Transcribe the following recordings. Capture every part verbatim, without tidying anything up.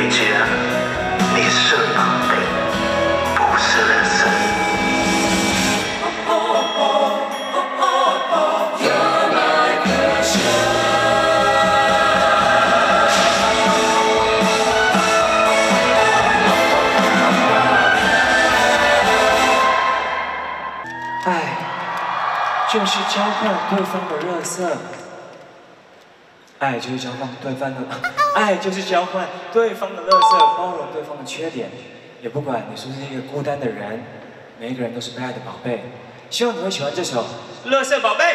记得，你是宝贝，不是垃圾。 爱就是交换对方的垃圾，爱就是交换对方的，爱就是交换对方的垃圾，包容对方的缺点，也不管你是不是一个孤单的人，每一个人都是被爱的宝贝。希望你会喜欢这首《垃圾宝贝》。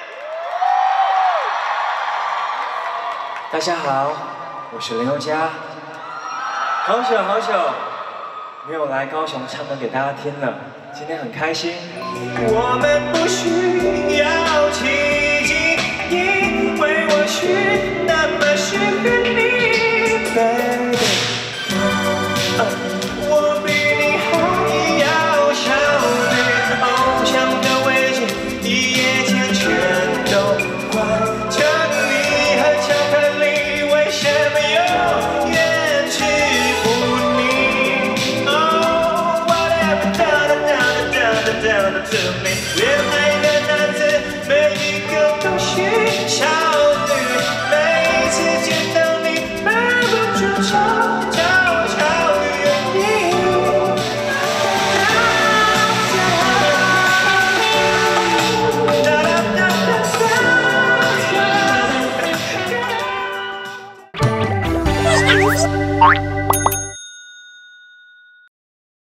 大家好，我是林宥嘉，好久好久没有来高雄唱歌给大家听了。 今天很开心。我们不需要奇迹，因为我是那么适合你 ，baby。我比你还要小对，偶像的位置，一夜间全都换成你和巧克力，为什么永远吃不腻？Oh, whatever. Down to me.